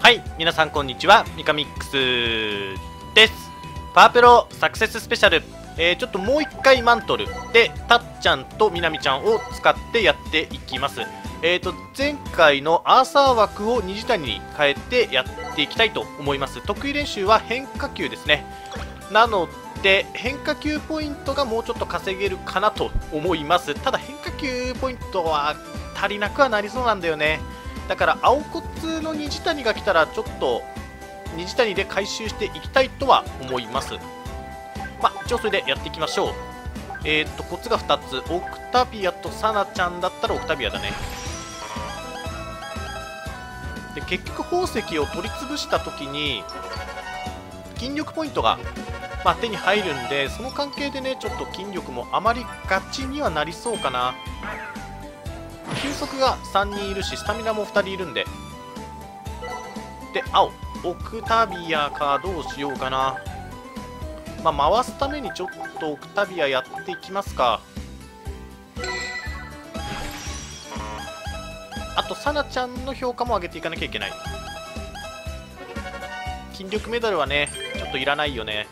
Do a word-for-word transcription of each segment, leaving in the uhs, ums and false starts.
はい、皆さんこんにちは、ミカミックスです。パワープロサクセススペシャル、えー、ちょっともう一回マントルでたっちゃんとみなみちゃんを使ってやっていきます。えーと前回のアーサー枠を虹谷に変えてやっていきたいと思います。得意練習は変化球ですね。なので変化球ポイントがもうちょっと稼げるかなと思います。ただ変化球ポイントは足りなくはなりそうなんだよね。だから青骨の虹谷が来たらちょっと虹谷で回収していきたいとは思います。まあ一応それでやっていきましょう。えー、っとコツがふたつ、オクタビアとサナちゃんだったらオクタビアだね。で結局宝石を取り潰した時に筋力ポイントが、まあ、手に入るんで、その関係でねちょっと筋力もあまりガチにはなりそうかな。球速がさんにんいるしスタミナもふたりいるんで、で青オクタビアかどうしようかな。まあ回すためにちょっとオクタビアやっていきますか。あとサナちゃんの評価も上げていかなきゃいけない。筋力メダルはねちょっといらないよね。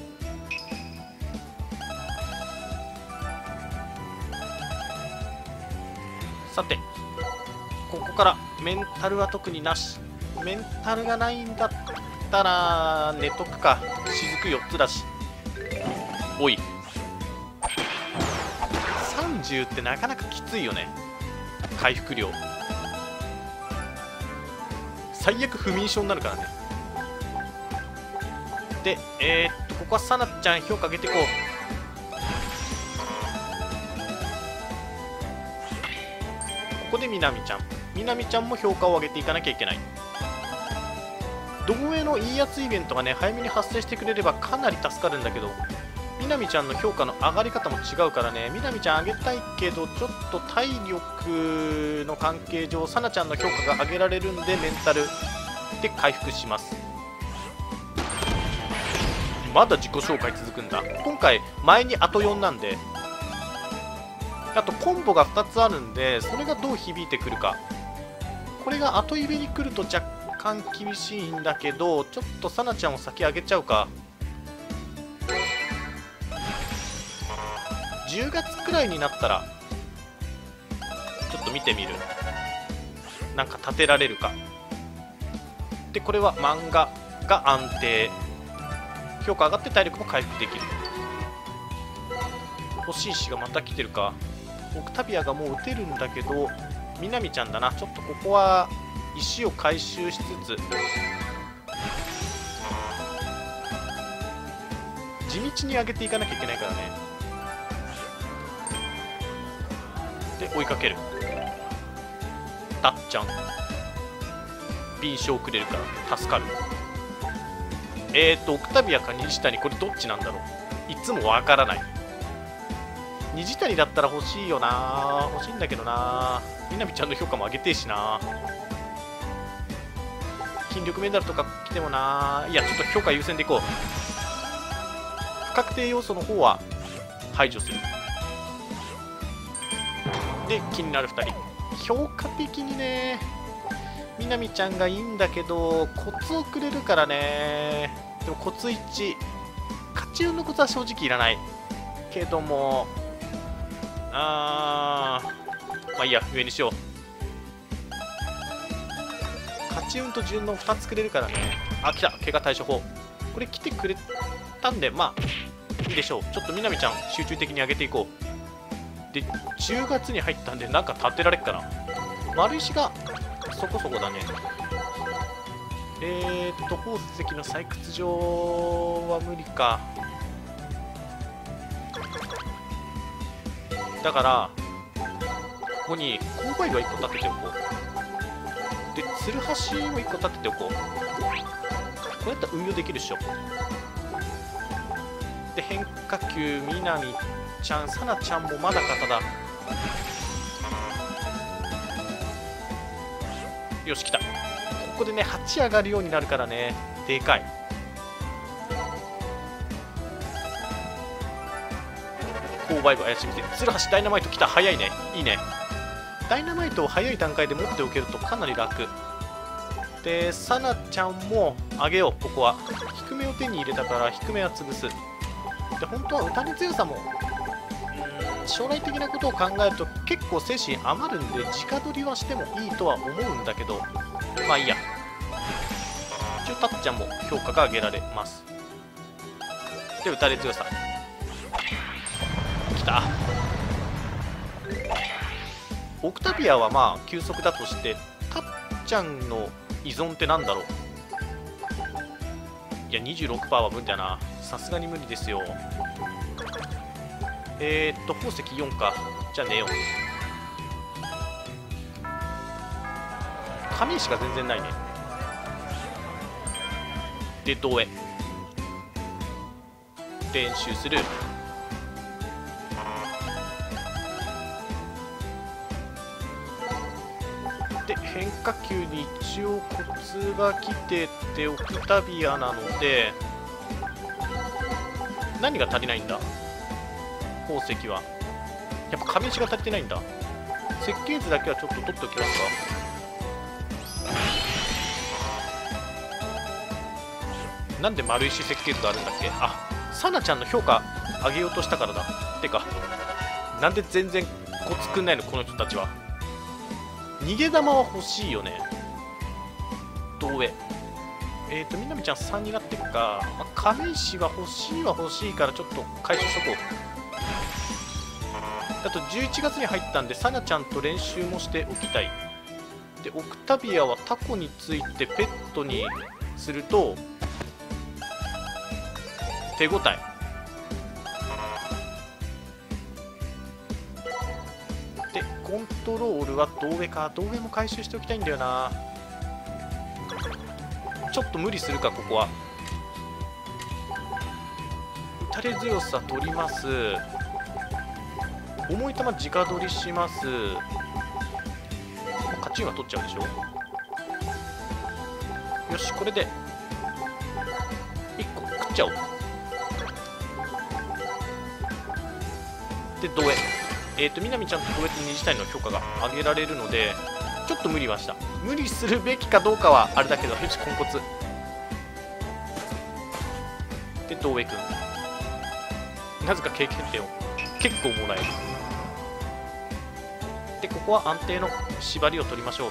さてここからメンタルは特になし。メンタルがないんだったら寝とくか。雫よっつだし。おいさんじゅうってなかなかきついよね。回復量最悪不眠症になるからね。でえー、っとここはサナちゃん評価上げていこう。ここでみなみちゃんみなみちゃんも評価を上げていかなきゃいけない。同盟のいいやつイベントがね早めに発生してくれればかなり助かるんだけど、みなみちゃんの評価の上がり方も違うからね。みなみちゃん上げたいけどちょっと体力の関係上さなちゃんの評価が上げられるんでメンタルで回復します。まだ自己紹介続くんだ。今回前にあとよんなんで、あとコンボがふたつあるんでそれがどう響いてくるか。これが後イベに来ると若干厳しいんだけど、ちょっとさなちゃんを先上げちゃうか。じゅうがつくらいになったらちょっと見てみる。なんか立てられるか。でこれは漫画が安定、評価上がって体力も回復できる。欲しい石がまた来てるか。オクタビアがもう打てるんだけどみなみちゃんだな。ちょっとここは石を回収しつつ地道に上げていかなきゃいけないからね。で追いかけるたっちゃん敏捷くれるから助かる。えーとオクタビアか虹谷、これどっちなんだろう。いつもわからない。虹谷だったら欲しいよな。欲しいんだけどな。みなみちゃんの評価も上げてえしな。筋力メダルとか来てもな。いやちょっと評価優先でいこう。不確定要素の方は排除する。で気になるふたり。評価的にねみなみちゃんがいいんだけどコツをくれるからね。でもコツいち、勝ち運のコツは正直いらないけども、あーまあいいや上にしよう。勝ち運と順のふたつくれるからね。あ来た怪我対処法。これ来てくれたんでまあいいでしょう。ちょっとみなみちゃん集中的に上げていこう。でじゅうがつに入ったんでなんか立てられっかな。丸石がそこそこだね。えーっと宝石の採掘場は無理か。だからここに勾配はいっこ立てておこう。でツルハシもいっこ立てておこう。こうやったら運用できるっしょ。で変化球みなみちゃんさなちゃんもまだ方だ。よし来た。ここでねはち上がるようになるからねでかい。購買部怪しみてツルハシダイナマイト来た。早いね。いいね。ダイナマイトを早い段階で持っておけるとかなり楽。 でさなちゃんも上げよう。ここは低めを手に入れたから低めは潰す。で本当は打たれ強さも将来的なことを考えると結構精神余るんで直取りはしてもいいとは思うんだけど、まあいいや。一応たっちゃんも評価が上げられます。で打たれ強さきた。オクタビアはまあ急速だとして、たっちゃんの依存ってなんだろう。いや にじゅうろくパーセント は無理だな。さすがに無理ですよ。えー、っと宝石よんか。じゃあ寝よう。紙石が全然ないね。でどうへ練習する。で変化球に一応コツが来ててオクタビアなので、何が足りないんだ。宝石はやっぱ紙石が足りてないんだ。設計図だけはちょっと取っておきますか。なんで丸石設計図があるんだっけ。あ、さなちゃんの評価上げようとしたからだ。てかなんで全然コツくんないのこの人たちは。逃げ玉は欲しいよね。どうへえっ、ー、とみなみちゃんさんになっていくか、まあ、亀石は欲しいは欲しいからちょっと回収しとこう。あとじゅういちがつに入ったんでさなちゃんと練習もしておきたい。でオクタビアはタコについてペットにすると手応え。でコントロールは胴上か。胴上も回収しておきたいんだよな。ちょっと無理するかここは。打たれ強さ取ります。重い球直取りします。カチンは取っちゃうでしょ。よしこれでいっこ食っちゃおう。でどうへえっ、ー、とみなみちゃんとどうやって二次体の評価が上げられるのでちょっと無理はした。無理するべきかどうかはあれだけど、よしポンコツでどうへくんなぜか経験点を結構もらえる。でここは安定の縛りを取りましょう。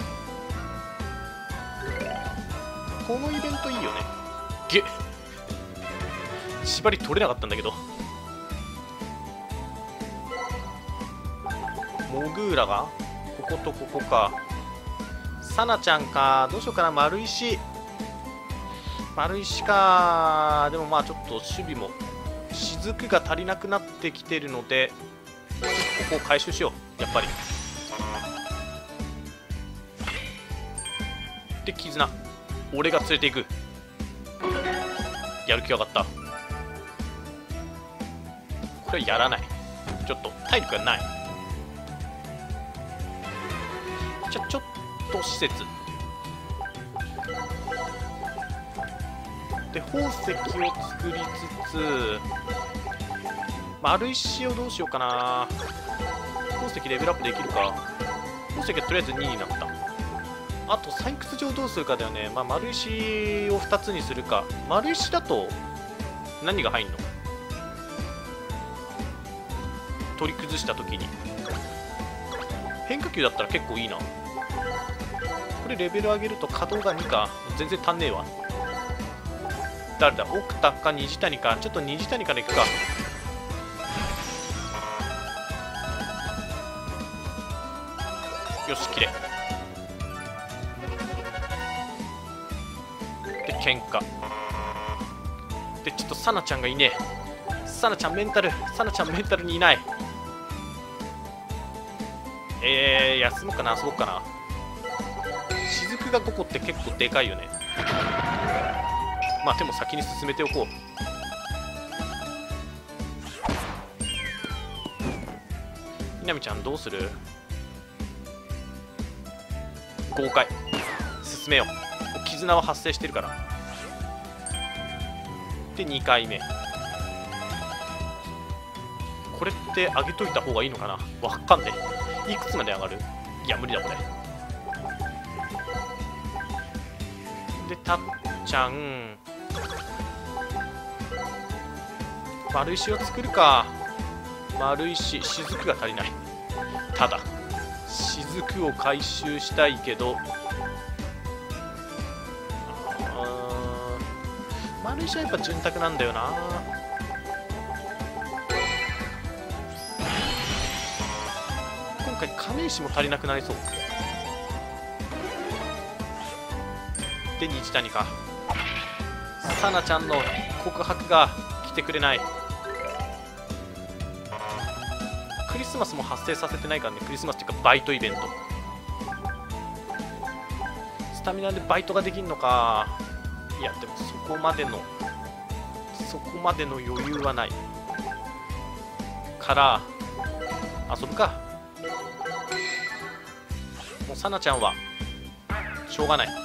このイベントいいよね。げっ縛り取れなかったんだけど。モグーラがこことここか。さなちゃんか。どうしようかな。丸石丸石か。でもまあちょっと守備も雫が足りなくなってきてるのでここを回収しようやっぱり。で絆俺が連れていく。やる気上がった。これはやらない。ちょっと体力がない。じゃあちょっと施設で宝石を作りつつ丸石をどうしようかな。宝石レベルアップできるか。宝石はとりあえずにになった。あと採掘場どうするかだよね。まあ、丸石をふたつにするか。丸石だと何が入んの。取り崩した時に変化球だったら結構いいな。これレベル上げると稼働がにか。全然足んねえわ。誰だ。奥田か虹谷か。ちょっと虹谷からいくか。よしきれいで喧嘩でちょっとサナちゃんがいねえ。サナちゃんメンタルサナちゃんメンタルにいない。えー、休もうかな遊ぼうかな。雫がごこって結構でかいよね。まあでも先に進めておこう。みなみちゃんどうする。豪快進めよう。絆は発生してるから。でにかいめこれって上げといた方がいいのかな。わかんねえ。いくつまで上がる。いや無理だこれ。 でたっちゃん丸石を作るか。丸石、雫が足りない。ただ雫を回収したいけど、丸石はやっぱ潤沢なんだよな。今回亀石も足りなくなりそう。で虹谷か。さなちゃんの告白が来てくれない。クリスマスも発生させてないからね。クリスマスっていうかバイトイベント。スタミナでバイトができるのか。いやでもそこまでのそこまでの余裕はないから遊ぶか。もうさなちゃんはしょうがない。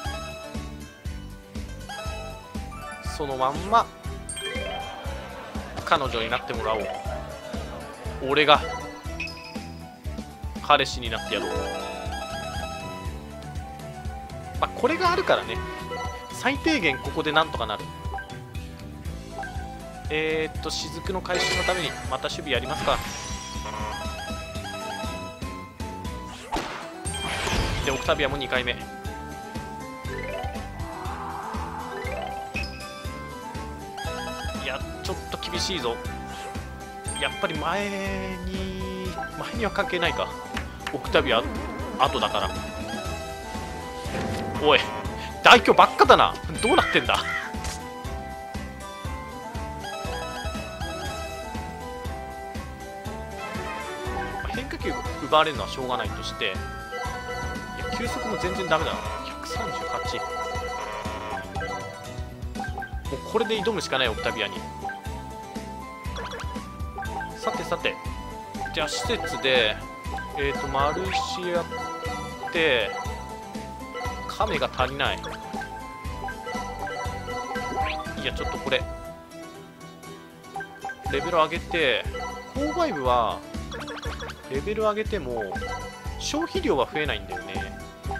そのまんま彼女になってもらおう。俺が彼氏になってやろう。まあこれがあるからね、最低限ここでなんとかなる。えー、っと雫の回収のためにまた守備やりますか。でオクタビアもにかいめ。いやちょっと厳しいぞ。やっぱり前に前には関係ないか。オクタビア後だから。おい大凶ばっかだな。どうなってんだ。変化球奪われるのはしょうがないとして、いや球速も全然ダメだな。ひゃくさんじゅうはち。もうこれで挑むしかないオクタビアに。さてさて、じゃあ施設でえっ、ー、と丸石やって亀が足りない。いやちょっとこれレベル上げて、購買部はレベル上げても消費量は増えないんだよね。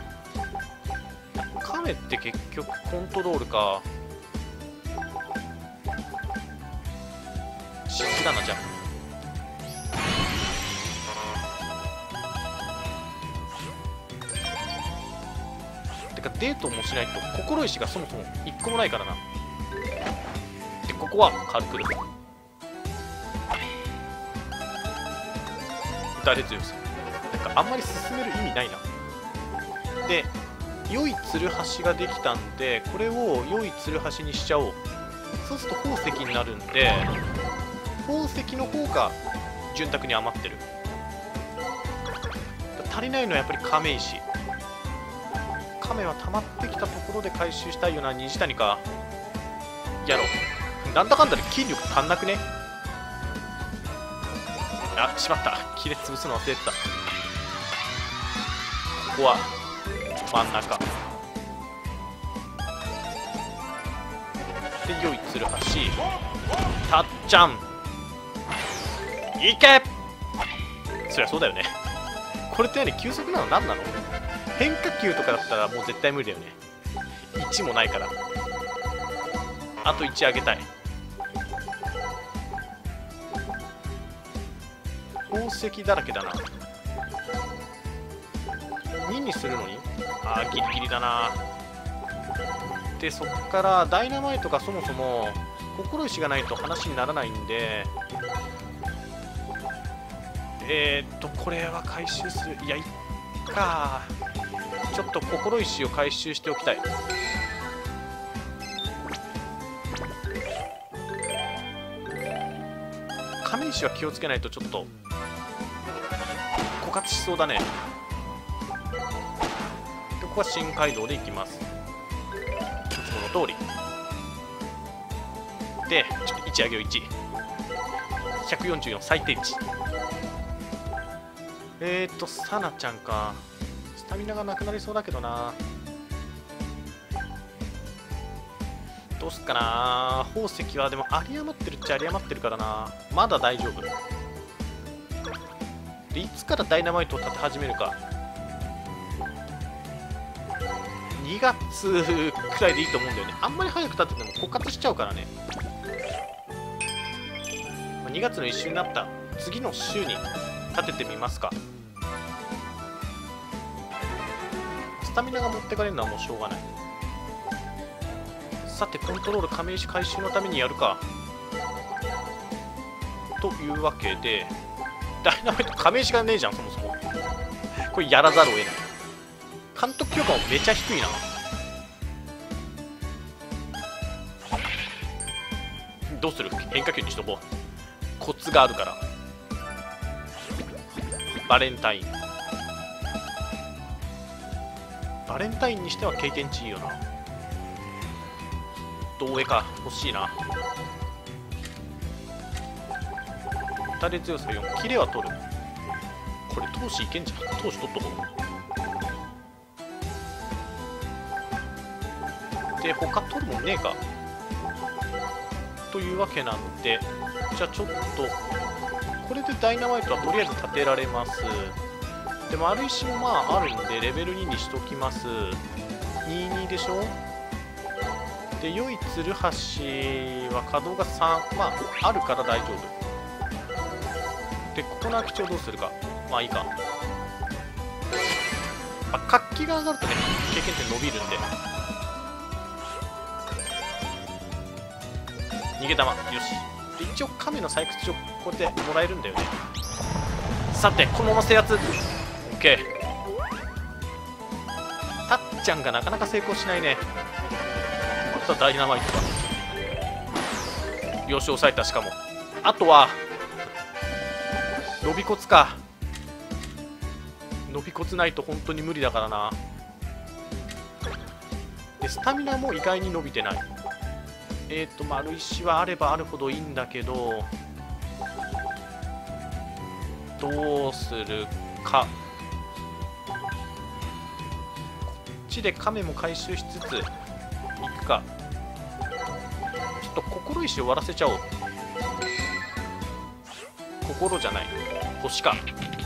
亀って結局コントロールか。しすだな。じゃあてかデートもしないと心石がそもそもいっこもないからな。でここは軽くる打たれ強さ。なんかあんまり進める意味ないな。で良いツルハシができたんで、これを良いツルハシにしちゃおう。そうすると宝石になるんで、宝石の方が潤沢に余ってる。足りないのはやっぱり亀石。亀は溜まってきたところで回収したいよな。虹谷か。やろう。なんだかんだで筋力足んなくね。あ、しまった。切れ潰すの忘れてた。ここは真ん中で良いツルハシ。たっちゃんいけ。そりゃそうだよね。これって何、急速なの何なの。変化球とかだったらもう絶対無理だよね。いちもないから。あといち上げたい。宝石だらけだな。ににするのにあーギリギリだな。でそっからダイナマイトがそもそも心石がないと話にならないんで、えー、っとこれは回収する。いやいっか。ちょっと心石を回収しておきたい。亀石は気をつけないとちょっと枯渇しそうだね。でここは新街道で行きます。いつもの通りでちょっといち上げをいち。ひゃくよんじゅうよん最低値。えーっとサナちゃんか。スタミナがなくなりそうだけどな。どうすっかな。宝石はでも有り余ってるっちゃ有り余ってるからな。まだ大丈夫で、いつからダイナマイトを立て始めるか。ににがつくらいでいいと思うんだよね。あんまり早く立てても枯渇しちゃうからね。にがつの一週になった次の週に立ててみますか。スタミナが持ってかれるのはもうしょうがない。さてコントロール亀石回収のためにやるか。というわけでダイナマイト亀石がねえじゃんそもそも。これやらざるを得ない。監督許可もめちゃ低いな。どうする？変化球にしとこう。コツがあるから。バレンタインバレンタインにしては経験値いいよな。同上か欲しいな。打たれ強さよん、キレは取る。これ投手いけんじゃん。投手取っとこう。で他取るもんねえか。というわけなんで、じゃあちょっとこれでダイナマイトはとりあえず立てられます。でも丸石もまああるんでレベルににしときます。にじゅうにでしょ。で良いツルハシは稼働がさん、まああるから大丈夫で、ここの空き地をどうするか。まあいいか。あ、活気が上がるとね経験値伸びるんで。逃げ玉よし。で一応亀の採掘場これでもらえるんだよね。さてこのまま制圧 OK。 たっちゃんがなかなか成功しないね。あとはダイナマイトがよし抑えた。しかもあとは伸び骨か。伸び骨ないと本当に無理だからな。でスタミナも意外に伸びてない。えっと丸石はあればあるほどいいんだけどどうするか。こっちで亀も回収しつついくか。ちょっと心石を割らせちゃおう。心じゃない星か。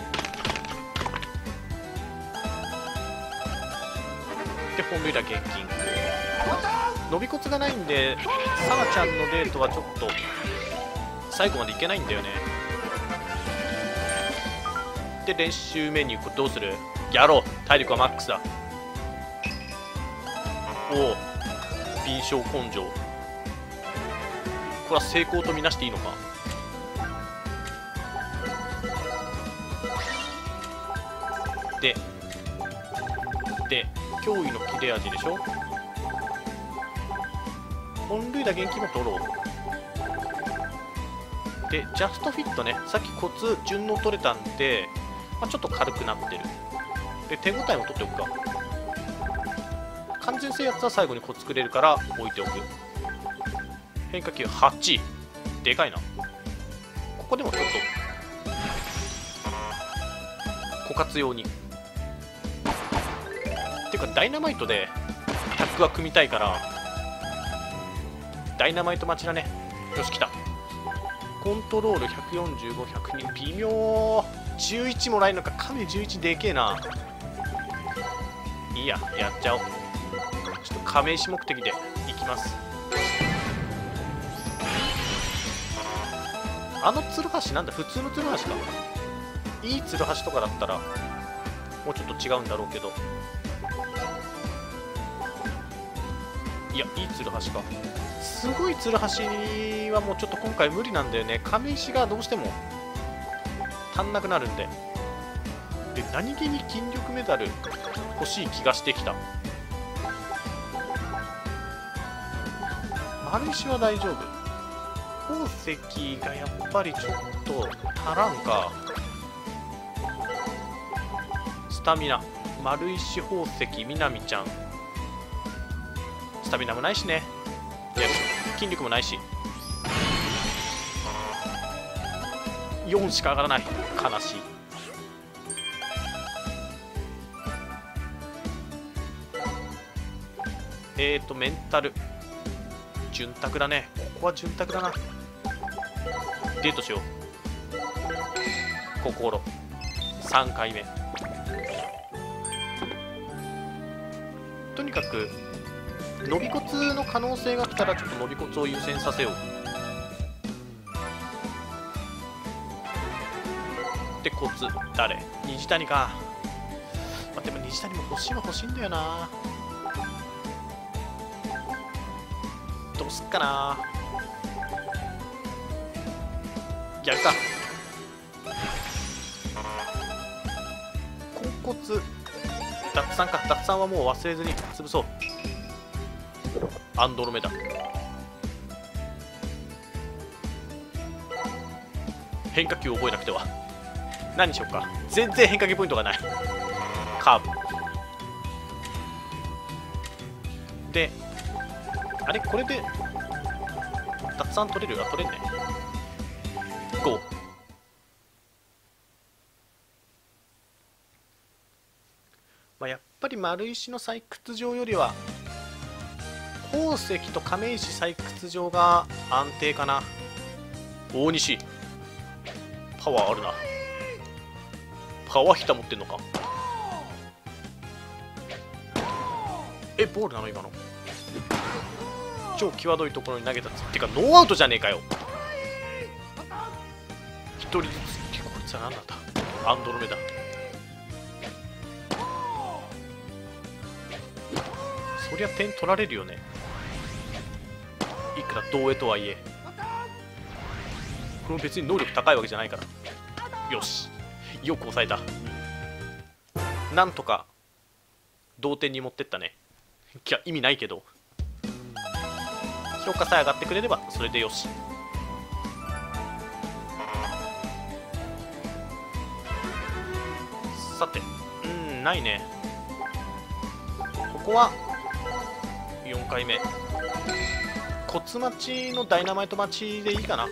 で本塁打現金。伸び骨がないんでサナちゃんのデートはちょっと最後までいけないんだよね。で練習メニューこれどうする。やろう。体力はマックスだ。おお敏捷根性。これは成功とみなしていいのか。でで驚異の切れ味でしょ。本塁打元気も取ろう。でジャストフィットね、さっきコツ順応取れたんで、まあ、ちょっと軽くなってる。で手応えも取っておくか。完全制圧は最後にコツくれるから置いておく。変化球はちでかいな。ここでもちょっと枯渇用にっていうかダイナマイトでタッグは組みたいからダイナマイト待ちだね。よし来た。コントロールひゃくよんじゅうご、ひゃくに微妙。じゅういちもらえるのか。亀じゅういちでけえな。いいややっちゃおう。ちょっと亀石目的でいきます。あのツルハシなんだ。普通のツルハシか。いいツルハシとかだったらもうちょっと違うんだろうけど、いやいいツルハシか。すごいツルハシはもうちょっと今回無理なんだよね。亀石がどうしても足んなくなるんで。で何気に筋力メダル欲しい気がしてきた。丸石は大丈夫。宝石がやっぱりちょっと足らんか。スタミナ丸石宝石みなみちゃんスタミナもないしね。いや筋力もないしよんしか上がらない。悲しい。えーとメンタル潤沢だね。ここは潤沢だな。デートしよう。心さんかいめとにかく伸び骨の可能性が来たらちょっと伸び骨を優先させよう。でコツ誰？虹谷か。まあ、でも虹谷も欲しいは欲しいんだよな。どうすっかな。やるか。甲骨脱散か。脱散はもう忘れずに潰そう。アンドロメダ。変化球覚えなくては。何にしようか。全然変化球ポイントがない。カーブで、あれこれで脱散取れる？あ、取れんね。ゴー。まあ、やっぱり丸石の採掘場よりは宝石と亀石採掘場が安定かな。大西パワーあるな。パワーヒタ持ってんのか。え、ボールなの今の。超際どいところに投げたつってかノーアウトじゃねえかよ。一人ずつ。こいつは何なんだ。アンドロメダ。そりゃ点取られるよね。いくら同絵とはいえ。これも別に能力高いわけじゃないから。よし、よく抑えた。なんとか同点に持ってったね。いや意味ないけど、評価さえ上がってくれればそれでよし。さて、うん、ないね。ここはよんかいめ。骨町のダイナマイト町でいいかな。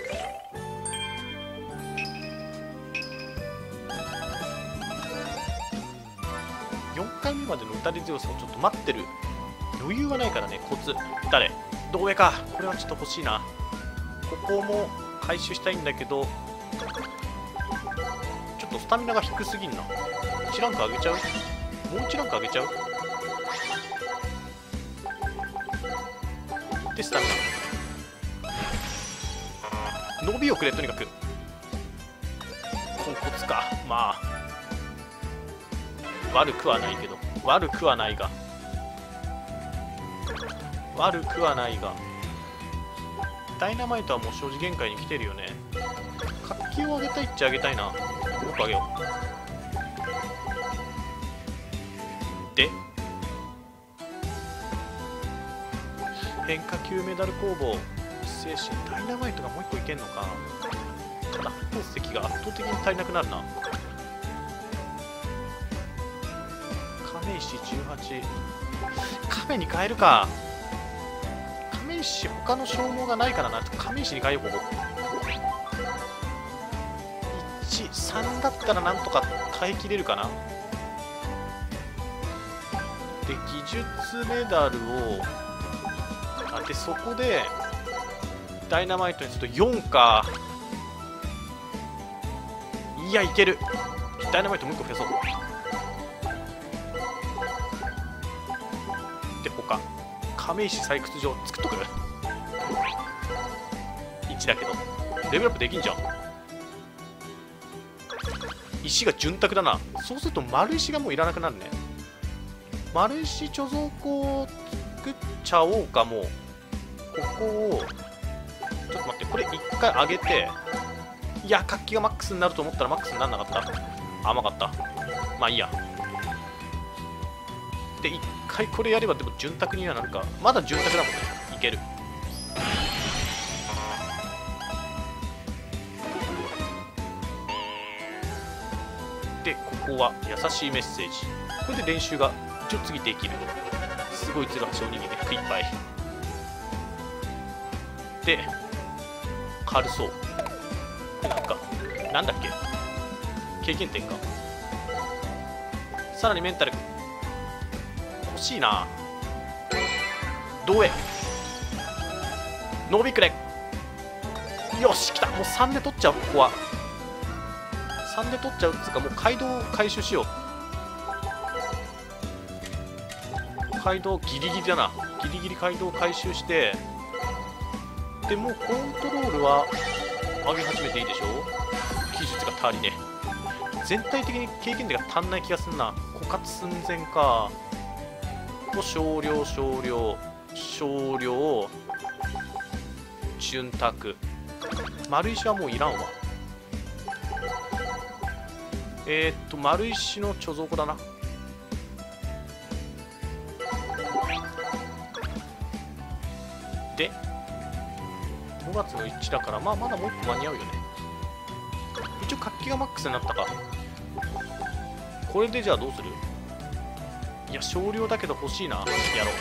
よんかいめまでの打たれ強さをちょっと待ってる余裕はないからね。コツ誰？同上か。これはちょっと欲しいな。ここも回収したいんだけど、ちょっとスタミナが低すぎんな。いちランク上げちゃう？もういちランク上げちゃう？でスタミナ伸びをくれ。とにかくコンコツか。まあ悪くはないけど、悪くはないが悪くはないがダイナマイトはもう正直限界に来てるよね。活気を上げたいっちゃ上げたいな。もっと上げよう。で変化球メダル攻防精神ダイナマイトがもう一個いけんのか。ただ宝石が圧倒的に足りなくなるな。亀石じゅうはち。亀に変えるか。亀石他の消耗がないからな。亀石に変えよう。ここいち、さんだったらなんとか耐えきれるかな。で技術メダルをあでそこでダイナマイトにするとよんか。いやいける。ダイナマイトもういっこ増やそう。で他亀石採掘場作っとく。いちだけどレベルアップできんじゃん。石が潤沢だな。そうすると丸石がもういらなくなるね。丸石貯蔵庫を作っちゃおうか。もうここをちょっと待って、これいっかい上げて、いや活気がマックスになると思ったらマックスにならなかった。甘かった。まあいいや。でいっかいこれやればでも潤沢にはなるか。まだ潤沢だもんね。いける。でここは優しいメッセージ。これで練習が一応次できる。すごい鶴橋おにぎりで食いっぱいで軽そう。なんかなんだっけ、経験点か。さらにメンタル欲しいな。どうえ伸びくれ。よし来た。もうさんで取っちゃう。ここはさんで取っちゃうっつうか、もう街道を回収しよう。 街道ギリギリだな。ギリギリ街道を回収して、でもうコントロールは上げ始めていいでしょ。技術が足りねえ。全体的に経験値が足んない気がすんな。枯渇寸前か。と少量少量少量潤沢。丸石はもういらんわ。えー、っと丸石の貯蔵庫だな。でごがつのいちだから、まあまだもういっこ間に合うよね。一応活気がマックスになったか。これでじゃあどうする。いや少量だけど欲しいな。やろう。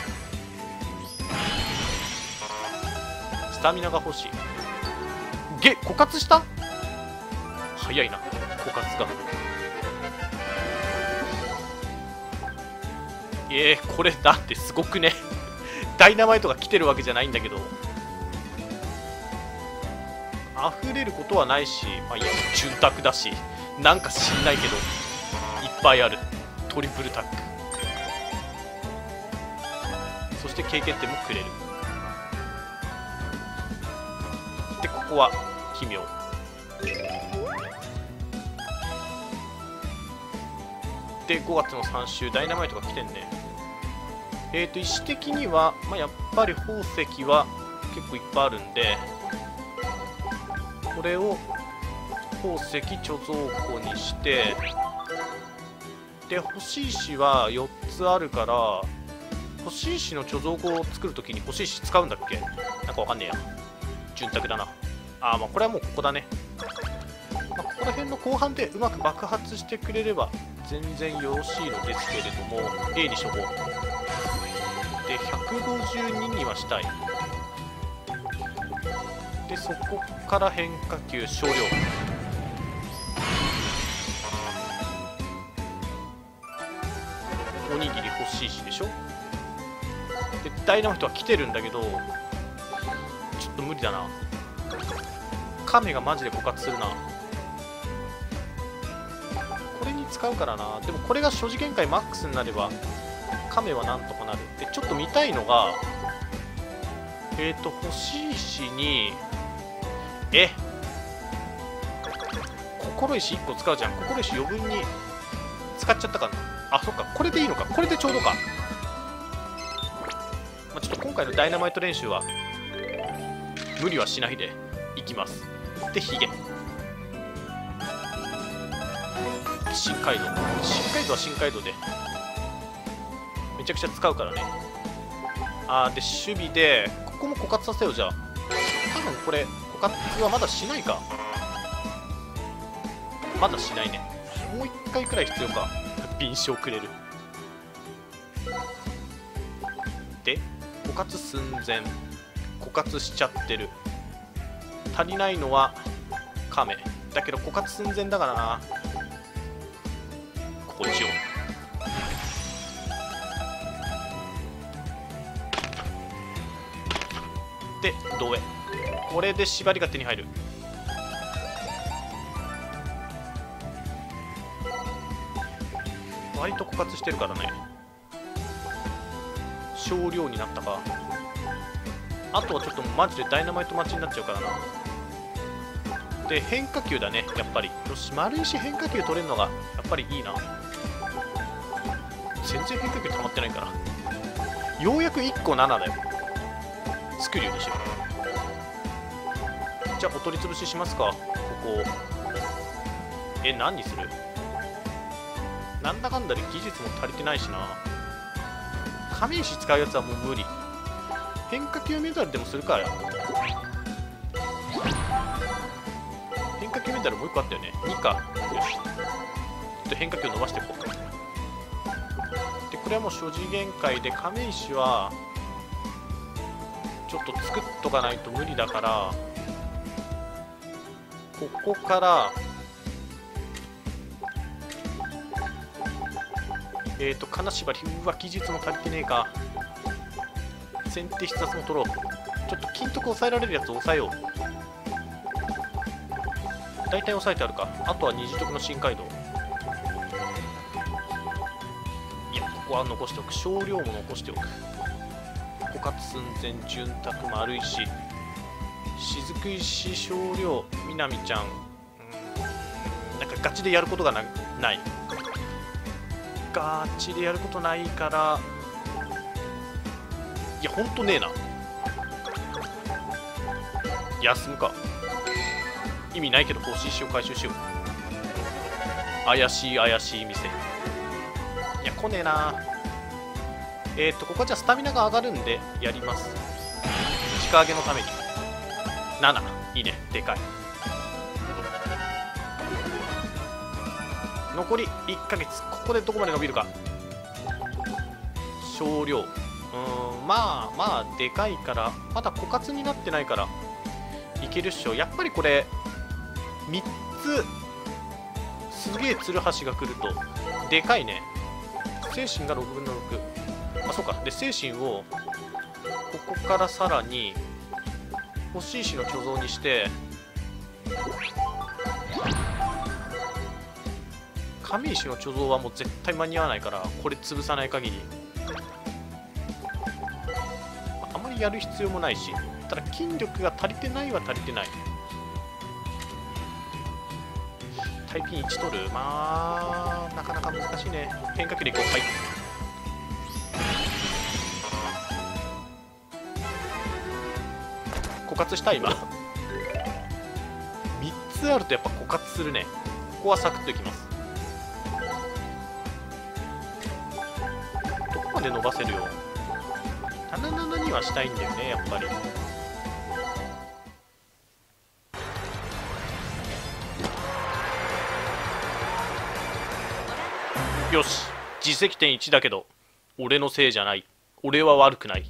スタミナが欲しい。げ枯渇した。早いな枯渇が。えー、これだってすごくねダイナマイトが来てるわけじゃないんだけど、溢れることはないし、まあいや潤沢だし、なんか知んないけどいっぱいある。トリプルタック、そして経験点もくれる。でここは奇妙。でごがつのさん週ダイナマイトが来てんね。えーと石的には、まあ、やっぱり宝石は結構いっぱいあるんで、これを宝石貯蔵庫にして、で欲しい石はよっつあるから、欲しい石の貯蔵庫を作るときに欲しい石使うんだっけ。なんかわかんねえや。潤沢だな。ああ、まあこれはもうここだね。まあ、ここら辺の後半でうまく爆発してくれれば全然よろしいのですけれども、 A にしとこう。でひゃくごじゅうににはしたい。でそこから変化球少量。おにぎり欲しいしでしょ。でダイナマイトは来てるんだけどちょっと無理だな。亀がマジで枯渇するな。これに使うからな。でもこれが所持限界マックスになれば亀はなんとかなる。でちょっと見たいのが、えっ、ー、と欲しい石にえ心石いっこ使うじゃん。心石余分に使っちゃったかな。あ、そっか、これでいいのか。これでちょうどか。まあ、ちょっと今回のダイナマイト練習は無理はしないでいきます。でヒゲ深海道、深海道は深海道でめちゃくちゃ使うからね。あーで守備でここも枯渇させよう。じゃあ多分これ枯渇はまだしないか。まだしないね。もういっかいくらい必要か。敏捷くれる。で枯渇寸前、枯渇しちゃってる。足りないのは亀だけど枯渇寸前だからな。こいしよう。で同へ。これで縛りが手に入る。割と枯渇してるからね。少量になったか。あとはちょっとマジでダイナマイト待ちになっちゃうからな。で変化球だねやっぱり。よし丸石変化球取れるのがやっぱりいいな。全然変化球溜まってないからようやくいっこななだよ。作るようにしよう。じゃあお取り潰ししますか。ここえ何にする。なんだかんだで技術も足りてないしな。亀石使うやつはもう無理。変化球メダルでもするか。変化球メダルもういっこあったよね。にか。よしちょっと変化球伸ばしていこう。でこれはもう所持限界で亀石はちょっと作っとかないと無理だから、ここからえっと金縛り。うわ技術も足りてねえか。先手必殺も取ろう。ちょっと金徳抑えられるやつを抑えよう。大体抑えてあるか。あとは二次徳の深海道。いやここは残しておく。少量も残しておく。枯渇寸前、潤沢丸石、雫石少量、みなみちゃん、うん、なんかガチでやることが な, ないガチでやることないから、いやほんとねえな。休むか。意味ないけど欲しい石を回収しよう。怪しい怪しい店。いや来ねえな。えっとここはじゃあスタミナが上がるんでやります。直揚げのためになないいね。でかい。残りいっかげつ。ここでどこまで伸びるか。少量、うーん、まあまあでかいから、まだ枯渇になってないからいけるっしょ。やっぱりこれみっつすげえツルハシが来るとでかいね。精神がろくぶんのろく。あ、そうか。で精神をここからさらに欲しい石の貯蔵にして、亀石の貯蔵はもう絶対間に合わないから、これ潰さない限りあまりやる必要もないし、ただ筋力が足りてないは足りてない。タイピンいち取る。まあなかなか難しいね。変化球でいこう。はい。枯渇した今みっつあるとやっぱ枯渇するね。ここはサクッといきます。どこまで伸ばせるよ。ななななにはしたいんだよねやっぱり。よし、自責点いちだけど俺のせいじゃない。俺は悪くない。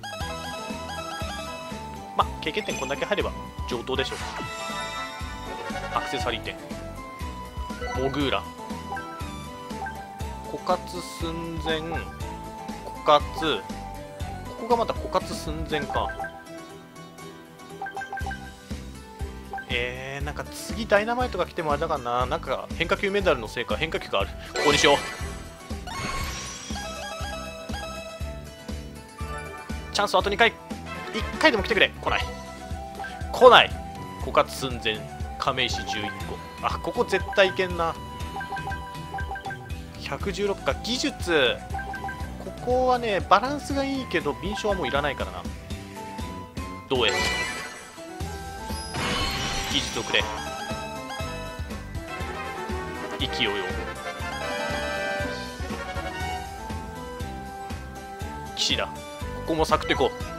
ま、経験点こんだけ入れば上等でしょう。アクセサリー点、モグーラ、枯渇寸前、枯渇、ここがまた枯渇寸前か。えー、なんか次ダイナマイトが来てもあれだからな。なんか変化球メダルのせいか変化球がある。ここにしよう。チャンスあとにかい。いっかいでも来てくれ。来ない来ない。枯渇寸前、亀石じゅういっこ。あ、ここ絶対いけんな。ひゃくじゅうろくか。技術ここはねバランスがいいけど敏捷はもういらないからな。どうへ技術をくれ。勢いを。騎士だ。ここもサクッといこう。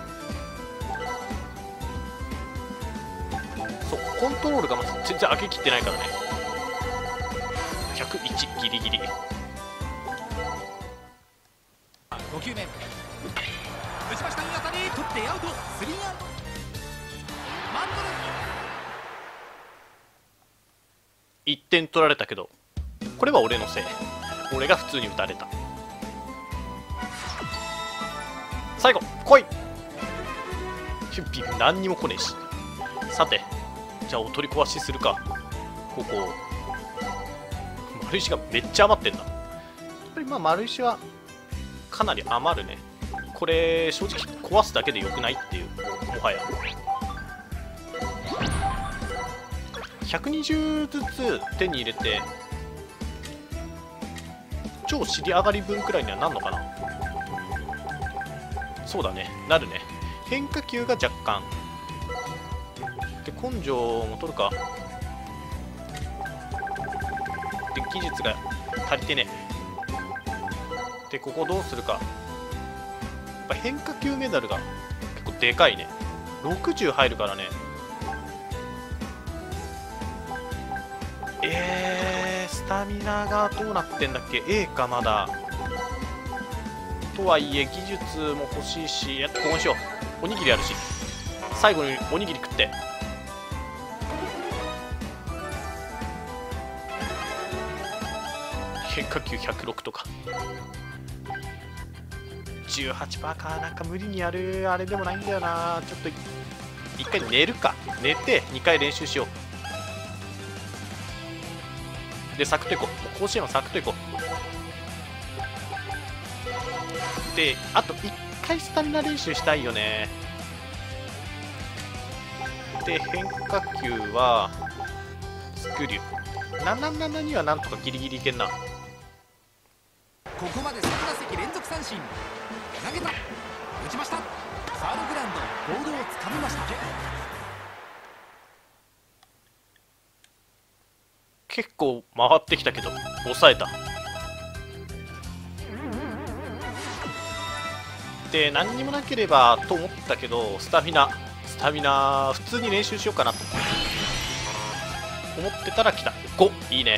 そう、コントロールがまず全然上げきってないからね。ひゃくいちギリギリ。 ご球目打ちました。いい当たり。取ってアウト。スリーアウト。マンドルいってん取られたけどこれは俺のせい。俺が普通に打たれた。最後来い。何にも来ねえし。さてじゃあお取り壊しするか。ここ丸石がめっちゃ余ってんだ。やっぱりまあ丸石はかなり余るね。これ正直壊すだけでよくないっていう。もはやひゃくにじゅうずつ手に入れて超尻上がり分くらいにはなんのかな。そうだね、なるね。変化球が若干で、根性も取るか。で技術が足りてね。でここどうするか。やっぱ変化球メダルが結構でかいね。ろくじゅう入るからね。えー、スタミナがどうなってんだっけ。 A かまだ。とはいえ技術も欲しいし、やっとここにしよう。おにぎりあるし最後におにぎり食って。変化球ひゃくろくとか じゅうはちパーセント か。なんか無理にやるあれでもないんだよな。ちょっと一回寝るか。寝てにかい練習しよう。でサクッといこう。甲子園はサクッといこう。 であといっかいスタミナ練習したいよね。で変化球はスクリューななななにはなんとかギリギリいけんな。 ここまでさん打席連続三振。投げた、打ちました。サードグラウンド、ボールをつかみました。 結構回ってきたけど抑えた。で何にもなければと思ったけど、スタミナスタミナ普通に練習しようかなと思ってたら来たご。いいね、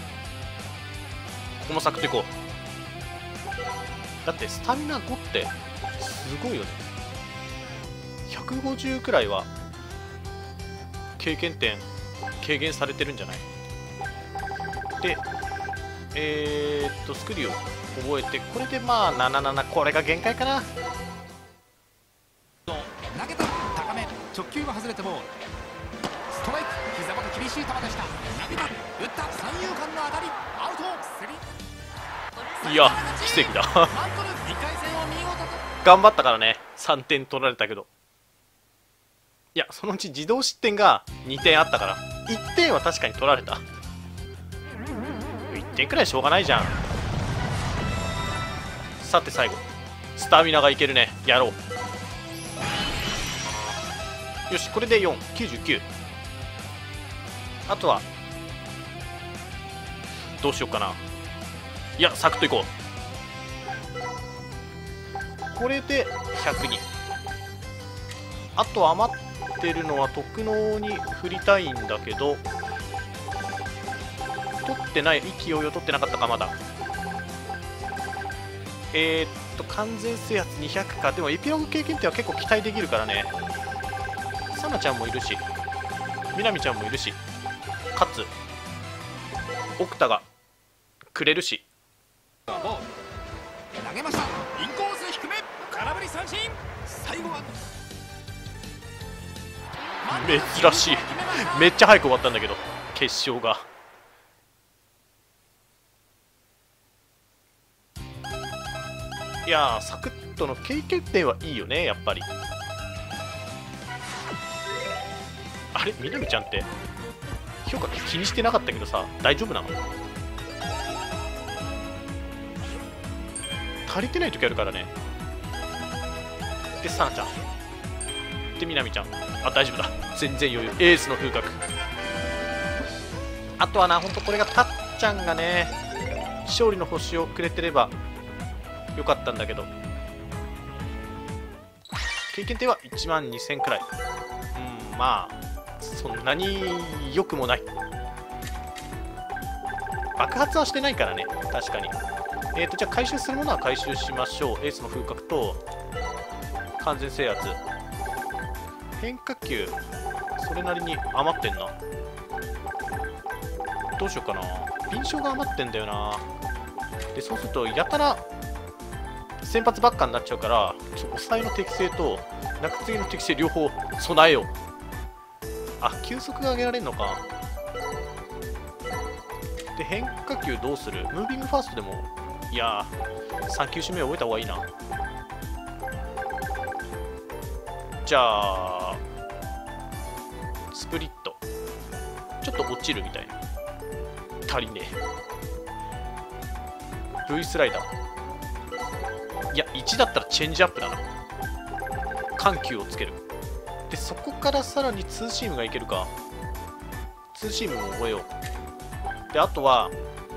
ここもサクッといこう。だってスタミナごってすごいよね。ひゃくごじゅうくらいは経験点軽減されてるんじゃない。でえー、っとスクリューを覚えて、これでまあなななな、これが限界かな。 投げた、高め、直球は外れてボール。ストライク、膝元厳しい球でした。投げた、打った、三遊間の当たり、アウト。スリー、 いや奇跡だマントル、にかい戦を見事と。 頑張ったからね、さんてん取られたけど、いやそのうち自動失点がにてんあったからいってんは確かに取られた。いってんくらいしょうがないじゃん。さて最後スタミナがいけるね、やろう。よしこれでよん、きゅうじゅうきゅう。あとはどうしようかな。いやサクッといこう。これでひゃくに。あと余ってるのは特納に振りたいんだけど、取ってない、勢いを取ってなかったかまだ。えー、っと完全制圧にひゃくか。でもエピローグ経験点は結構期待できるからね。サナちゃんもいるし、みなみちゃんもいるし、かつ奥田がくれるし。 投げました、インコース低め、空振り三振。最後は珍しい、めっちゃ早く終わったんだけど決勝が。いやーサクッとの経験点はいいよねやっぱり。あれみなみちゃんって評価気にしてなかったけどさ、大丈夫なの？足りてない時あるからね。でさなちゃんでみなみちゃん、あ大丈夫だ、全然余裕。エースの風格。あとはな、ほんとこれがたっちゃんがね勝利の星をくれてればよかったんだけど、経験点はいちまんにせんくらい。うん、まあそんなに良くもない。爆発はしてないからね、確かに。えーとじゃあ回収するものは回収しましょう。エースの風格と完全制圧、変化球それなりに余ってんな。どうしようかな、臨床が余ってんだよな。でそうするとやたら先発ばっかになっちゃうから、ちょっと抑えの適性と中継ぎの適性両方備えよう。あ球速が上げられるのか。で変化球どうする？ムービングファーストでも、いやーさん球種目覚えた方がいいな。じゃあスプリットちょっと落ちるみたいな。足りねえ。 V スライダー、いやいちだったらチェンジアップだな。緩急をつける。でそこからさらにツーシームがいけるか。ツーシームも覚えよう。であとは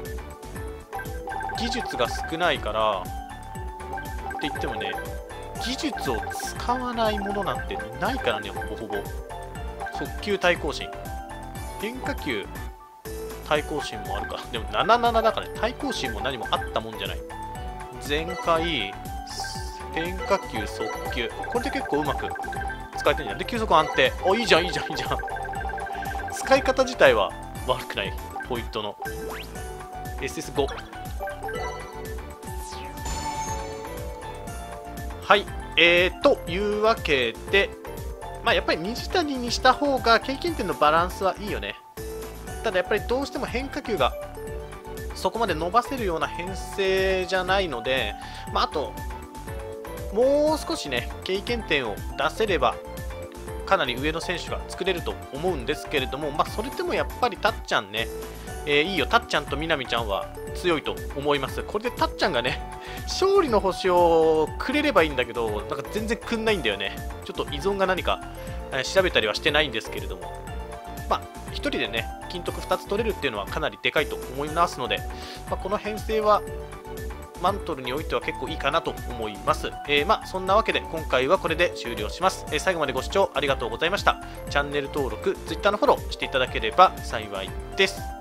技術が少ないからって言ってもね、技術を使わないものなんてないからね、ほぼほぼ。速球対抗心、変化球対抗心もあるか。でもななななだからね、対抗心も何もあったもんじゃない。前回変化球速球、これで結構うまく使えてるんじゃん。で球速安定、おいいじゃんいいじゃんいいじゃん。使い方自体は悪くない。ポイントの エスエスご。 はい、えー、というわけで、まあやっぱり水谷にした方が経験点のバランスはいいよね。ただやっぱりどうしても変化球がそこまで伸ばせるような編成じゃないので、まあ、あともう少しね経験点を出せればかなり上の選手が作れると思うんですけれども、まあ、それでもやっぱりたっちゃんね、えー、いいよ、たっちゃんとみなみちゃんは強いと思います。これでたっちゃんがね勝利の星をくれればいいんだけど、なんか全然くんないんだよね。ちょっと依存が何か、えー、調べたりはしてないんですけれども、まあひとりでね金徳ふたつ取れるっていうのはかなりでかいと思いますので、まあ、この編成はマントルにおいては結構いいかなと思います。えー、まあそんなわけで今回はこれで終了します。えー、最後までご視聴ありがとうございました。チャンネル登録、Twitter のフォローしていただければ幸いです。